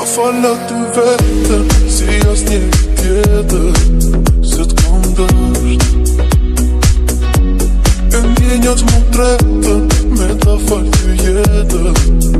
Fala ty vetën, si as një tjetër, se t'kom dësht. E ndjenjat mu tretën, me ta fal ty jetën.